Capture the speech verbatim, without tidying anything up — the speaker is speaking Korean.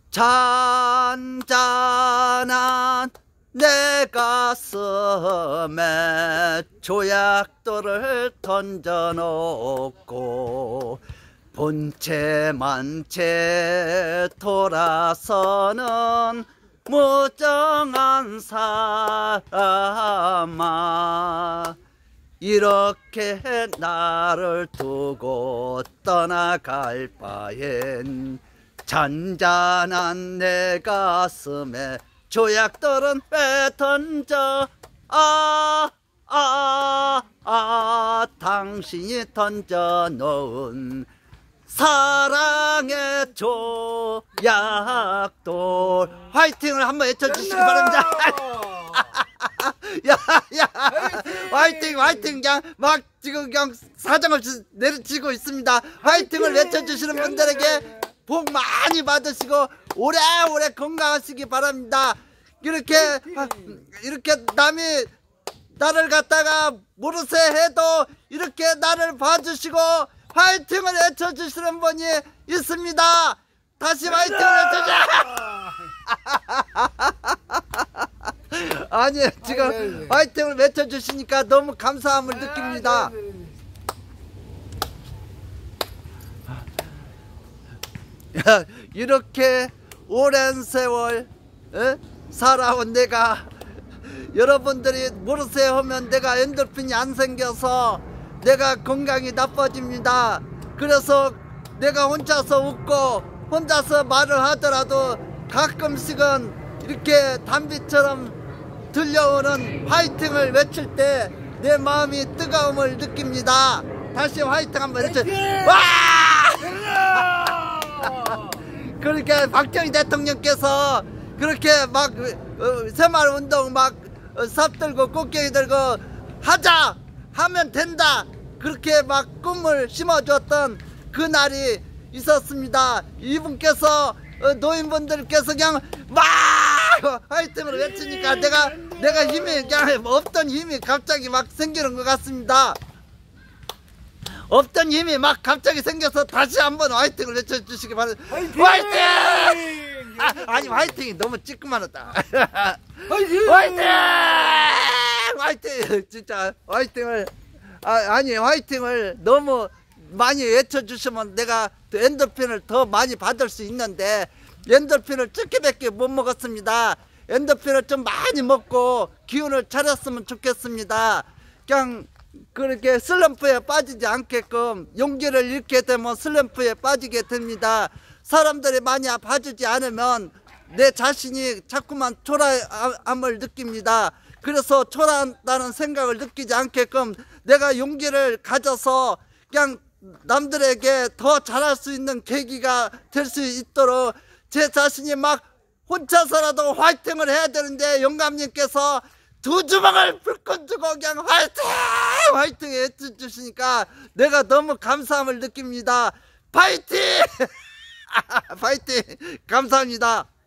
잔잔한 내 가슴에 조약돌을 던져놓고 본체만체 돌아서는 무정한 사람아, 이렇게 나를 두고 떠나갈 바엔 잔잔한 내 가슴에 조약돌은 왜 던져. 아, 아, 아, 당신이 던져놓은 사랑의 조약돌. 화이팅을 한번 외쳐주시기 바랍니다. 야, 야, 화이팅, 화이팅. 그냥 막 지금 그냥 사정없이 내리치고 있습니다. 화이팅을 외쳐주시는 분들에게 복 많이 받으시고 오래오래 건강하시기 바랍니다. 이렇게 이렇게 남이 나를 갖다가 모르세 해도 이렇게 나를 봐주시고 화이팅을 외쳐주시는 분이 있습니다. 다시 화이팅을 외쳐주세요. 아니 지금 화이팅을 외쳐주시니까 너무 감사함을 느낍니다. 야, 이렇게 오랜 세월 에? 살아온 내가, 여러분들이 모르세요 하면 내가 엔돌핀이 안 생겨서 내가 건강이 나빠집니다. 그래서 내가 혼자서 웃고 혼자서 말을 하더라도 가끔씩은 이렇게 담비처럼 들려오는 화이팅을 외칠 때 내 마음이 뜨거움을 느낍니다. 다시 화이팅 한번 외쳐. 와! 그렇게 박정희 대통령께서 그렇게 막 어, 새마을운동 막 어, 삽 들고 꽃게기 들고 하자 하면 된다, 그렇게 막 꿈을 심어줬던 그 날이 있었습니다. 이분께서 어, 노인분들께서 그냥 막 화이팅을 외치니까 내가 내가 힘이 그냥 없던 힘이 갑자기 막 생기는 것 같습니다. 없던 힘이 막 갑자기 생겨서 다시 한번 화이팅을 외쳐주시기 바랍니다. 화이팅! 화이팅! 아, 아니 화이팅이 너무 찌끄만하다. 화이팅! 화이팅! 화이팅! 진짜 화이팅을 아, 아니 화이팅을 너무 많이 외쳐주시면 내가 엔돌핀을 더 많이 받을 수 있는데 엔돌핀을 찌끼밖에 못 먹었습니다. 엔돌핀을 좀 많이 먹고 기운을 차렸으면 좋겠습니다. 그냥 그렇게 슬럼프에 빠지지 않게끔 용기를 잃게 되면 슬럼프에 빠지게 됩니다. 사람들이 많이 봐주지 않으면 내 자신이 자꾸만 초라함을 느낍니다. 그래서 초라하다는 생각을 느끼지 않게끔 내가 용기를 가져서 그냥 남들에게 더 잘할 수 있는 계기가 될 수 있도록 제 자신이 막 혼자서라도 화이팅을 해야 되는데 영감님께서 두 주먹을 불끈 주고 그냥 화이팅! 화이팅 해주시니까 내가 너무 감사함을 느낍니다. 파이팅! 파이팅! 감사합니다.